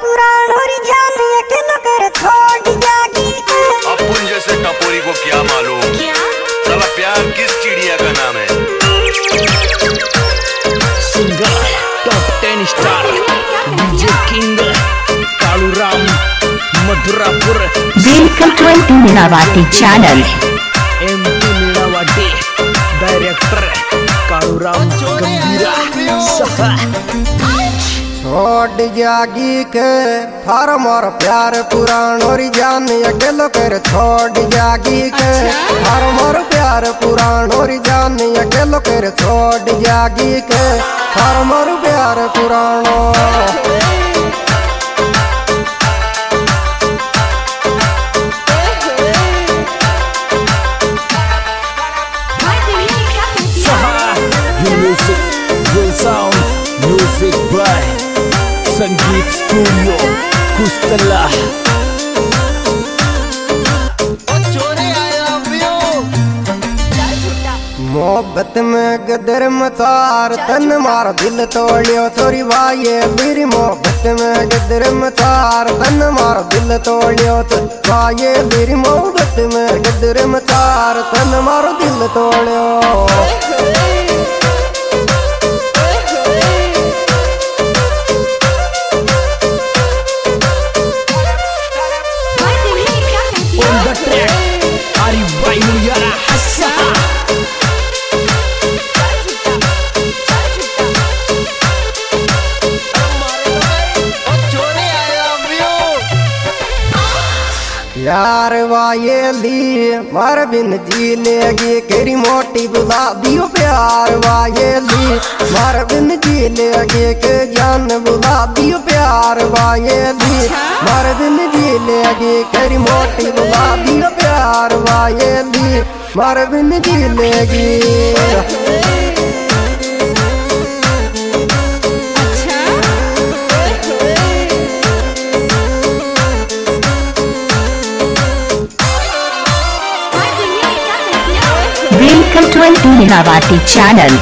पुराण और जान अकेलो कर छोड़ जागी के। अपुन जैसे टपोरी को क्या मालूम साला प्यार किस चिड़िया का नाम है। Singer top 10 star DJ king Kaluram Madhurapur. Welcome to MP Meenawati channel. MP Meenawati director Kaluram Gambhira सहा। छोड़ जागी के थार मार प्यार पुराण और जान अकेलो कर छोड़ जागी के थार मार प्यार पुराण और जान अकेलो कर छोड़ जागी के थार मार प्यार पुराणो। Music by Sangeet studio Kustala. मोहब्बत में गदर मचार तन मार दिल तोड़ियो छोरी भाई मेरी मोहब्बत में गदर मचार तन मार दिल तोड़ियो भाई मेरी मोहब्बत में गदर मचार तन मार दिल तोड़ियो। यार वायेली मार बिन जी लेगी केरी मोटी बुला दियो प्यार वायेली मार बिन जी लेगी के जान बुला दियो प्यार वायेली मार बिन जी लेगी केरी मोटी बुला दियो प्यार वायेली मार बिन जी लेगी। Welcome to MP Meenawati channel.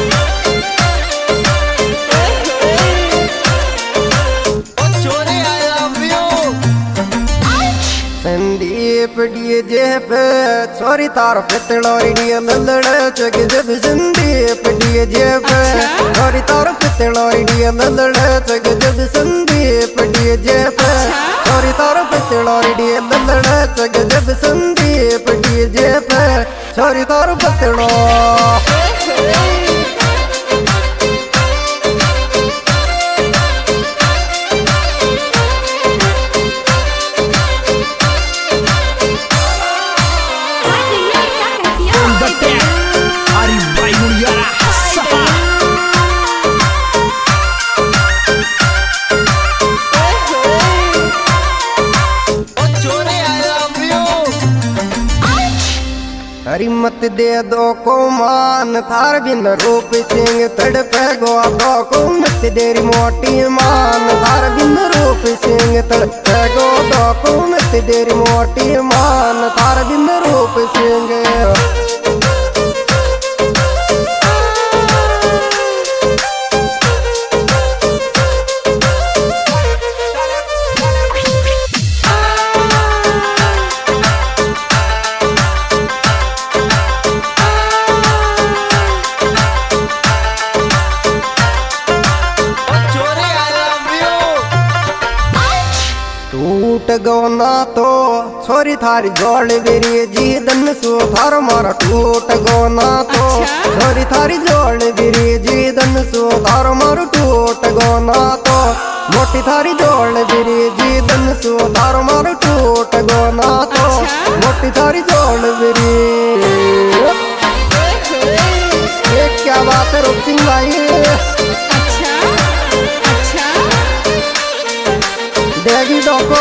Sandeep DJ पे छोरी तार पितलोरी डिया ललड़ चग जब संदीप डीजे पे छोरी तार पितलोरी डिया ललड़ चग जब संदीप डीजे पे छोरी तार पितलोरी डिया ललड़ चग जब संदीप डीजे पे छोरी तार पितलो। हरी मत दे दो को मान थार बिन रूप सिंह तड़पे गो दो को मत देरी मोटी मान थार बिन रूप सिंह तड़पे गो दो को मत देरी मोटी मान थार बिन रूप सिंह। टूट गो ना तो छोरी थारी जोड़ बिरी जी दन सो थार मारा टूट गो ना तो छोरी थारी जोड़ बिरी जी दन सो थार मारो टूट गो ना तो मोटी थारी जोड़ बिरी जी दन सो थार मारो टूट गो ना तो मोटी थारी जोड़ बिरी। ये क्या बात है रूप सिंह भाई। देगी दो को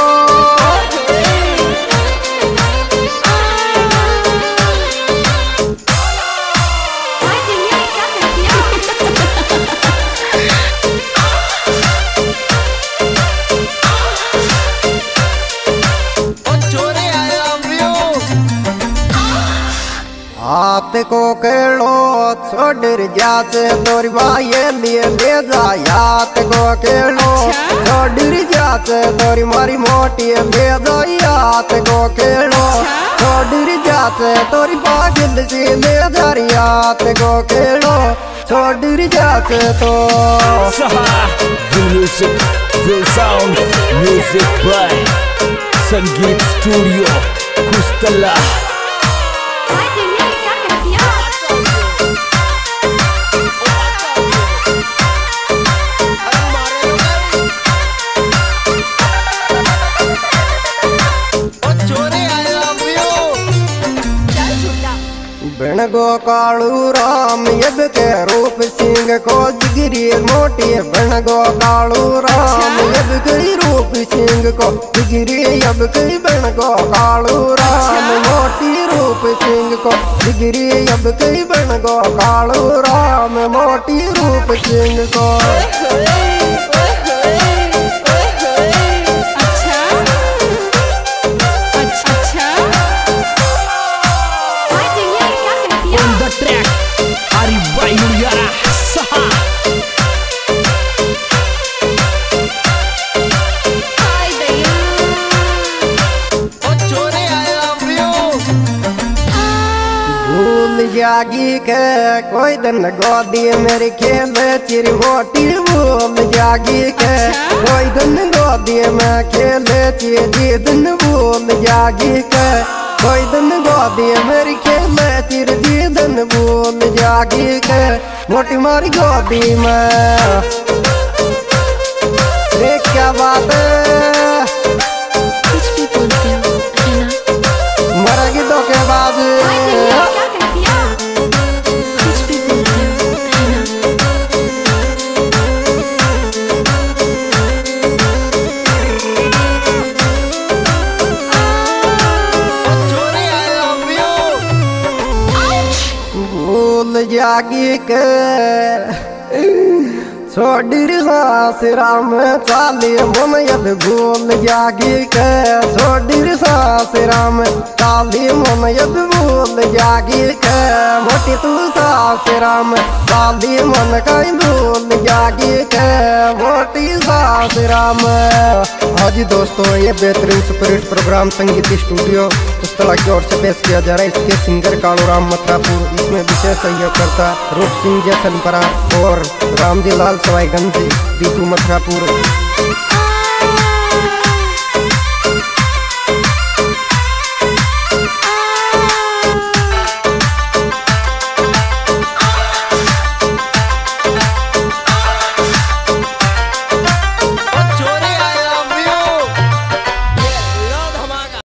हाथ को केड़ो छोड़ जाते तोरी भाई लिए ले जा हाथ को केड़ो छोड़ जा जाते तोरी मारी मोटी ले जाई हाथ को खेलो छोड़ जाते तोरी पागल से ले जा रही हाथ को खेलो छोड़ जाते तो The music, the sound, music by Sangeet studio Kustala. बन गो कालू राम यब के रूप सिंह को जिगरी मोटी बन गो कालू राम यब के रूप सिंह को जिगरी यब के बन गो कालू राम मोटी रूप सिंह को जिगरी यब के बन गो कालू राम मोटी रूप सिंह को। जागी के कोई दिन गोदी मेरी खेल चिरी मोटी भूल जागी के कोई दिन गोदी में खेल चिरी दिन भूल जागी के कोई दिन गोदी मेरी खेल चिरी दिन भूल जागी के मोटी मारी गोदी में देख क्या बात है मरेगी तो के बाद जागी के छोड़ सास राम चाली मन यद भूल जागी के छोड़ सास राम चाली मन यद भूल जागी के मोटी तू सास राम चाली मन कहीं भूल जागी के मोटी सास राम। हाँ जी दोस्तों, ये बेहतरीन superhit program Sangeet studio Kustala की ओर से पेश किया जा रहा है। इसके सिंगर कालूराम मथुरापुर, इसमें विशेष सहयोगकर्ता रूप सिंह जसनपरा और रामजी लाल सवाईगंज दीपू मथुरापुर।